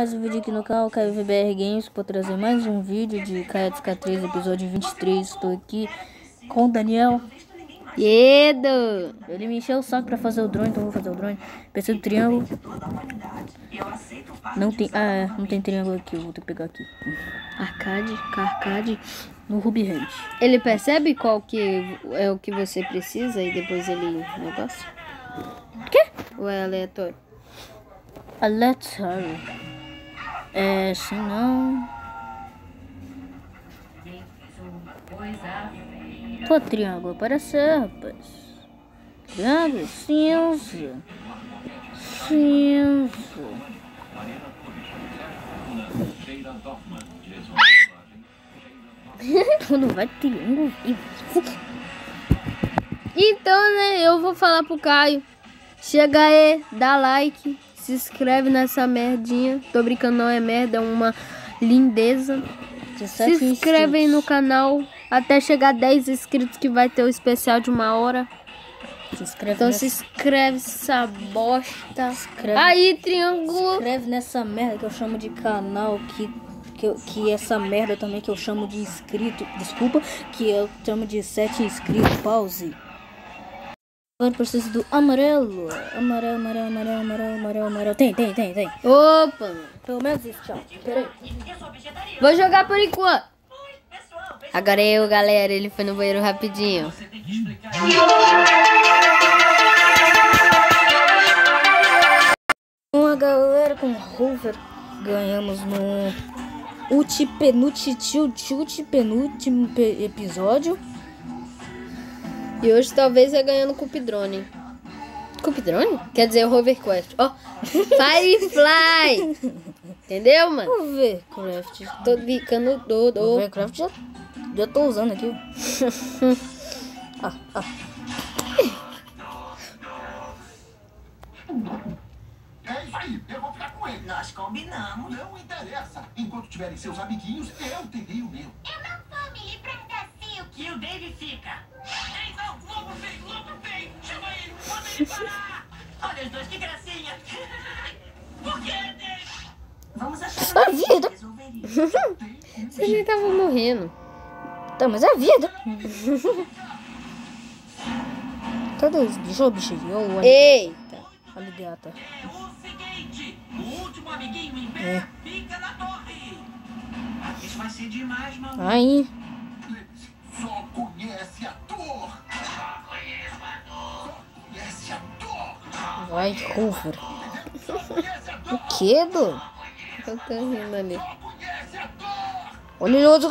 mais um vídeo aqui no canal Caio VBR Games para trazer mais um vídeo de Kayatsca 3, episódio 23. Estou aqui com o Daniel. Edo! Ele me encheu o saco para fazer o drone, então eu vou fazer o drone. PC do triângulo. Não tem, não tem triângulo aqui, eu vou ter que pegar aqui. Arcade no Ruby Hand. Ele percebe qual que é o que você precisa e depois ele negócio? Quê? Ou é aleatório? Aleatório. Se não... Pô, triângulo apareceu, rapaz. Triângulo, cinza. Quando vai triângulo. Então, né, eu vou falar pro Caio. Chega aí, dá like, se inscreve nessa merdinha. Tô brincando, não é merda, é uma lindeza. Se inscreve aí no canal até chegar a 10 inscritos que vai ter o especial de 1 hora. Então se inscreve essa bosta. Aí, triângulo. Se inscreve nessa merda que eu chamo de canal, que essa merda também que eu chamo de inscrito. Desculpa, que eu chamo de 7 inscritos. Pause. Agora preciso do amarelo. Amarelo. Tem. Opa! Pelo menos isso, tchau. Peraí. Vou jogar por enquanto. Agora eu, galera. Ele foi no banheiro rapidinho. Com a galera, com o Hoover, ganhamos no penúltimo episódio. E hoje talvez é ganhando Cupidrone. Cupidrone? Quer dizer, o Hovercraft. Ó, Firefly. Entendeu, mano? Hovercraft. Tô ficando doido. Hovercraft já tô usando aqui. É isso aí, eu vou ficar com ele. Nós combinamos. Não interessa. Enquanto tiverem seus amiguinhos, eu terei o meu. Eu não vou me livrar da Silk. E o Dave fica. Ei, não, lobo feio. Chama ele, manda ele parar. Olha os dois, que gracinha. Por que, Dave? Vamos achar A vida. Vocês nem estavam morrendo. Tá, mas é a vida. Cadê os bichos? Eita. Aligata. É o seguinte, o último amiguinho em pé fica na torre. Isso vai ser demais, mano. Aí. Só conhece a dor. Só conhece a dor. Vai, Hoover. Só conhece a dor. O que, do? Eu tô rindo ali. Conhece a dor. Olha o...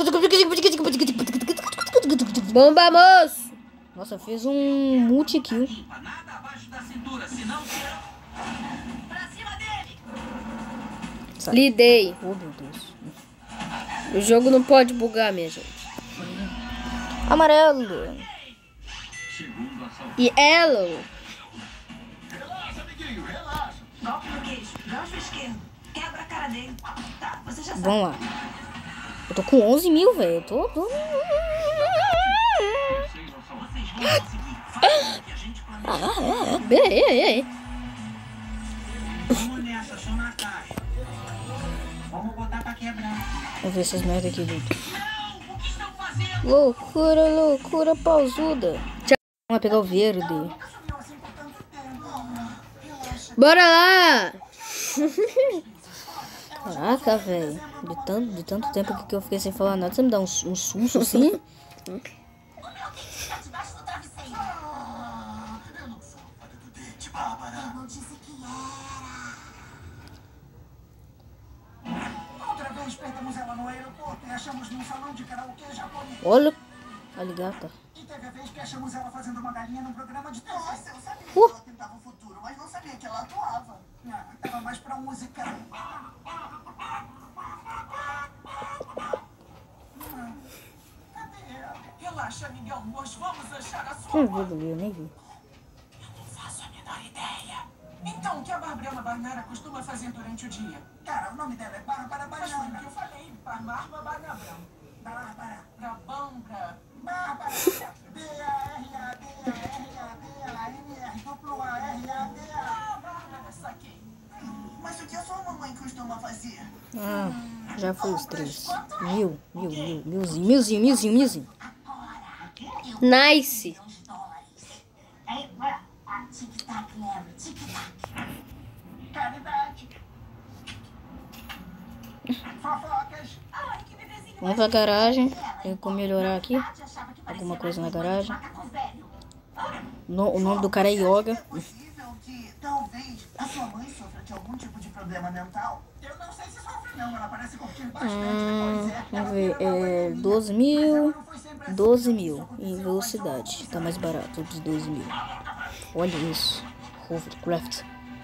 Bomba, moço. Nossa, fez um multi-kill. Nada abaixo da cintura, senão tira. Pra cima dele. Lidei. Oh, meu Deus. O jogo não pode bugar, minha gente. Amarelo. E Elo. Relaxa, amiguinho, relaxa. Golpe no queixo, gancho esquerdo. Quebra a cara dele. Tá, você já sabe. Vamos lá. Eu tô com 11 mil, velho. Eu tô... Vocês vão conseguir. Faz o que a gente planeja. Ei. Vamos nessa, só na cara. Vamos botar pra quebrar. Vamos ver essas merda aqui, Dudu. Não, o que estão fazendo? Loucura pausuda. Vamos pegar o verde. Bora lá. Caraca, velho. De tanto tempo aqui que eu fiquei sem falar nada. Você me dá um susto assim? Eu não sou a fada do dente, Bárbara. Eu não disse que era. Outra vez perdemos ela no aeroporto e achamos num salão de karaokê japonês. Olha. Aligata. E teve a vez que achamos ela fazendo uma galinha num programa de TV. Nossa, eu sabia que ela tentava o futuro, mas não sabia que ela atuava. Tava mais pra musical. Cadê ela? Relaxa, amigão. Nós vamos achar a sua. Não vi, Dudu, eu nem vi. Eu não faço a menor ideia. Então, o que a Barbara Barnara costuma fazer durante o dia? Cara, o nome dela é Bárbara Mas foi o Banana. que eu falei. Barnara Barnabram. Bárbara. Brabambra. Bárbara. B-A-R-A-B-A-R-A-B-A-N-R. Duplo A-R-A-B-A. Bárbara, saquei. Mas isso que a sua mamãe costuma fazer. Ah, já foi os 3. Milzinho. Nice. Tic-tac, lembra? Tic-tac. Caridade. Fofocas. Ai, que bebezinho. Vamos pra garagem. Tem como melhorar aqui. Alguma coisa na garagem. O nome do cara é Yoga. É possível que talvez a sua mãe sofra de algum tipo de problema mental. Eu não sei se sofre não, ela parece curtir bastante. Vamos ver. 12.000 em velocidade. Tá mais barato dos 2.000. Olha isso. Hovercraft.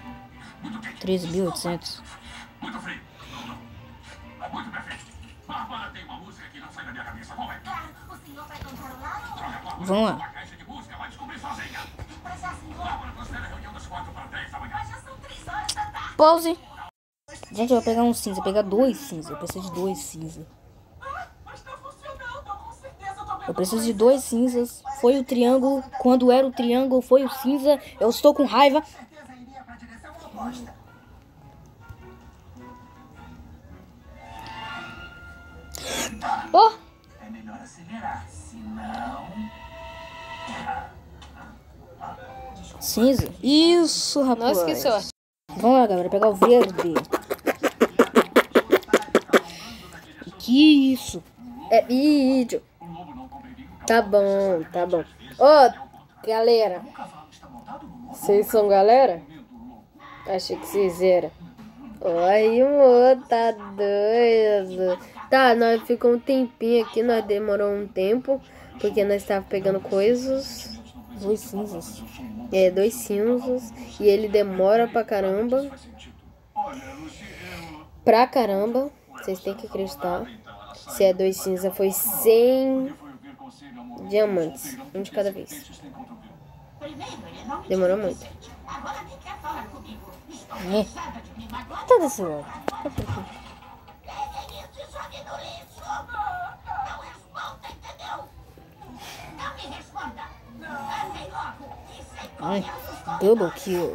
13.800. Muito frio. Muito perfeito. Agora tem uma música que não sai da minha cabeça. Qual é? Claro, o senhor vai controlar ou... Vamos lá. A caixa de música vai descobrir sozinha. Mas já, senhor... Agora transfere a reunião das 4 para 10 da manhã. Mas já são 3 horas da tarde. Pause. Gente, eu vou pegar um cinza. Vou pegar 2 cinza. Eu preciso de 2 cinza. Mas tá funcionando, com certeza eu tô vendo. Eu preciso de 2 cinzas. Foi o triângulo. Quando era o triângulo, foi o cinza. Eu estou com raiva. Com certeza iria pra direção oposta. Oh! É melhor acelerar, senão... Cinza. Isso, rapaz. Nossa, que sorte. Vamos lá, galera. Pegar o verde. Que isso? É vídeo. Tá bom. Ô, galera. Vocês são galera? Achei que vocês eram. Oi, amor, tá doido. Tá, nós ficamos um tempinho aqui, nós demorou um tempo, porque nós estávamos pegando coisas. 2 cinzas. 2 cinzas. E ele demora pra caramba. Pra caramba. Vocês têm que acreditar. Se é 2 cinzas, foi 100 diamantes. Um de cada vez. Demorou muito. Agora nem quer falar comigo. Estou É. cansada de me magoar. Tá desse lado. Peguem isso e joguem no lixo. Não responda, entendeu? Não me responda. Andem logo. E sem Ai, conversa. double kill.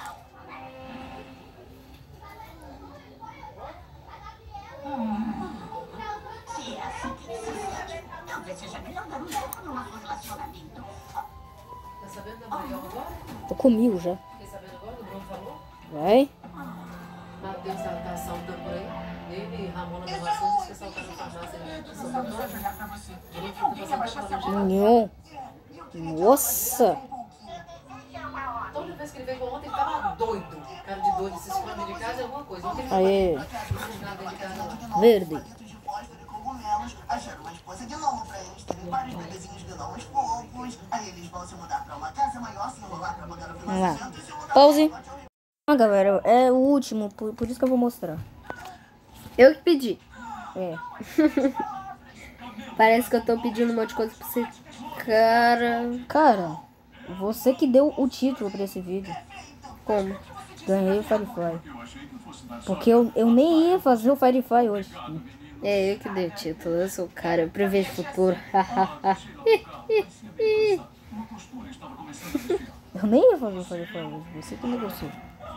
Se é assim que se sente, talvez seja melhor dar um tempo no nosso relacionamento. Tô comigo já. Fiquei sabendo agora, o Bruno falou. Vai. Matheus tá assaltando por aí. Ele e Ramona do Vasco disse que assaltaram a farmácia de São Antônio. Bruno ficou passando por Não. Nossa. Toda vez que ele veio ontem, ele tava doido. Cara de doido, se esconde de casa é alguma coisa. Ontem ele Aê. não nada dentro de casa lá. Verde. De fósforo e cogumelos, acharam uma esposa de novo pra eles terem vários bebezinhos vilões fofos. Aí eles vão se mudar pra uma casa maior, se enrolar pra pagar o Vamos lá. financiamento e se mudar Pause. pra uma Ah, galera, é o último. Por isso que eu vou mostrar. Eu que pedi. É. Parece que eu tô pedindo um monte de coisa pra você. Cara, você que deu o título pra esse vídeo. Como? Ganhei o Firefly. Porque eu nem ia fazer o Firefly hoje. É eu que dei o título. Eu sou o cara, eu prevejo o futuro. Eu nem ia fazer o Firefly hoje. Você que negociou.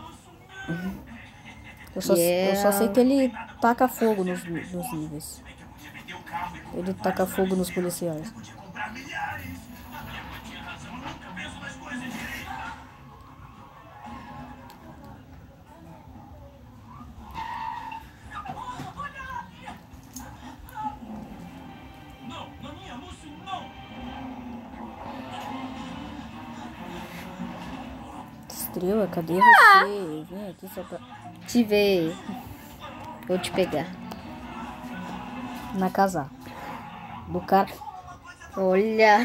Eu só sei que ele taca fogo nos níveis. Ele taca fogo nos policiais. Estrela, cadê você? Eu vim aqui só pra... Te ver. Vou te pegar. Na casa do cara. Olha.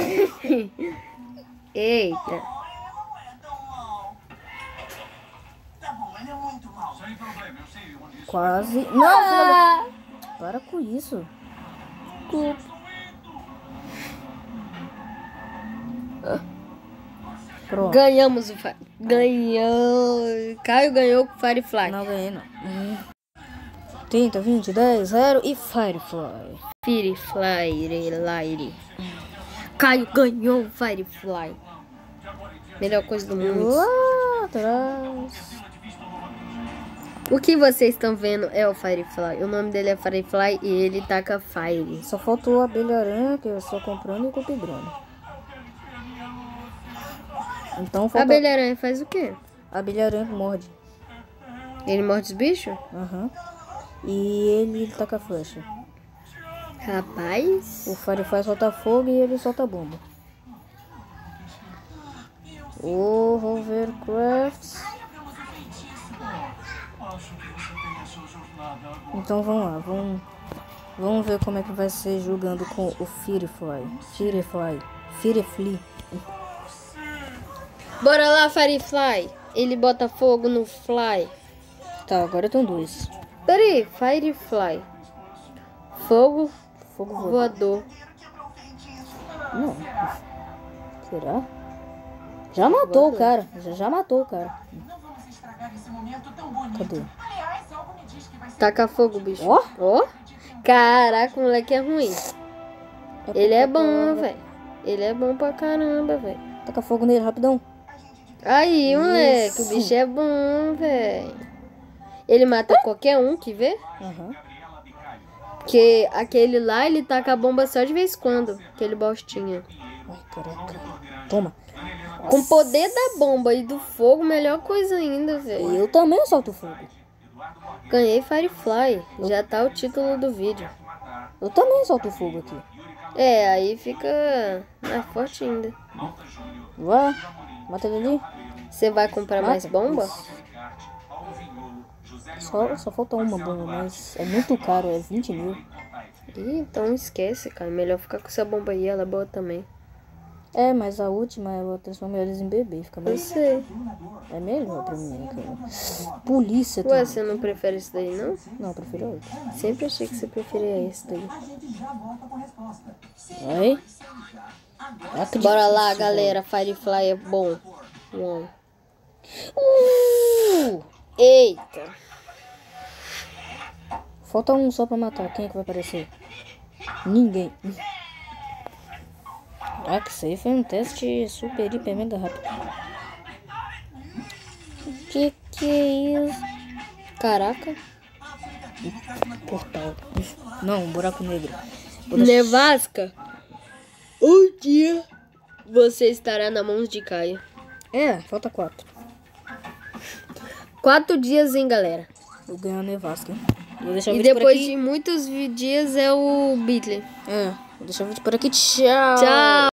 Eita. Ele não é tão mal. Tá bom, ele é muito mal. Sem problema, eu sei onde isso. Quase. Não, filha da... Para com isso. Pronto. Ganhamos o Fire. Ganhou. Caio ganhou com o Firefly. Não ganhei, não. 30, 20, 10, 0 e Firefly. Firefly, Laire. Caio ganhou o Firefly. Melhor coisa do mundo. Lá atrás. O que vocês estão vendo é o Firefly. O nome dele é Firefly e ele taca Fire. Só faltou a abelha-aranha, que eu estou comprando, e o cupidrone. Então A falta... abelha-aranha faz o quê? A abelha-aranha morde. Ele morde os bichos? Aham. E ele taca flecha. Rapaz. O Firefly solta fogo e ele solta bomba. O Hovercraft. Então vamos lá, vamos ver como é que vai ser jogando com o Firefly. Bora lá, Firefly. Ele bota fogo no Fly. Tá, agora tem 2. Peraí, Firefly. Fogo Fogo voador. Não. Será? Já matou o cara. Já matou o cara. Cadê? Taca fogo, bicho. Ó. Ó. Caraca, o moleque é ruim. Ele é bom, velho. Ele é bom pra caramba, velho. Taca fogo nele, rapidão. Aí, moleque, Isso. o bicho é bom, velho. Ele mata qualquer um, que vê? Aham. Porque aquele lá, ele taca a bomba só de vez em quando. Aquele bostinha. Ai, caraca. Toma. Com o poder da bomba e do fogo, melhor coisa ainda, velho. Eu também solto fogo. Ganhei Firefly. Já tá o título do vídeo. Eu também solto fogo aqui. É, aí fica mais forte ainda. Vai. Mata ele ali. Você vai comprar mais bomba? Só falta uma bomba, mas é muito caro, é 20 mil. Ih, então esquece, cara. Melhor ficar com essa bomba aí, ela é boa também. É, mas a última eu transformo eles em bebê, fica Eu mais... sei. É melhor pra mim, cara. Polícia Ué, também. você não prefere esse daí, não? Não, eu prefiro outro. Sempre achei que você preferia esse daí. Aí. Bora lá, galera. Firefly é bom. Bom. Eita. Falta um só pra matar. Quem é que vai aparecer? Ninguém. Caraca, isso aí foi um teste super, hiper, mega rápido. Que é isso? Caraca. Portal. Não, buraco negro. Nevasca. Um dia você estará na mão de Caio. É, falta 4. 4 dias, hein, galera. Eu ganho a nevasca, hein? Vou deixar o E vídeo por depois aqui. de muitos dias é o Beatley. É, vou deixar o vídeo por aqui. Tchau. Tchau.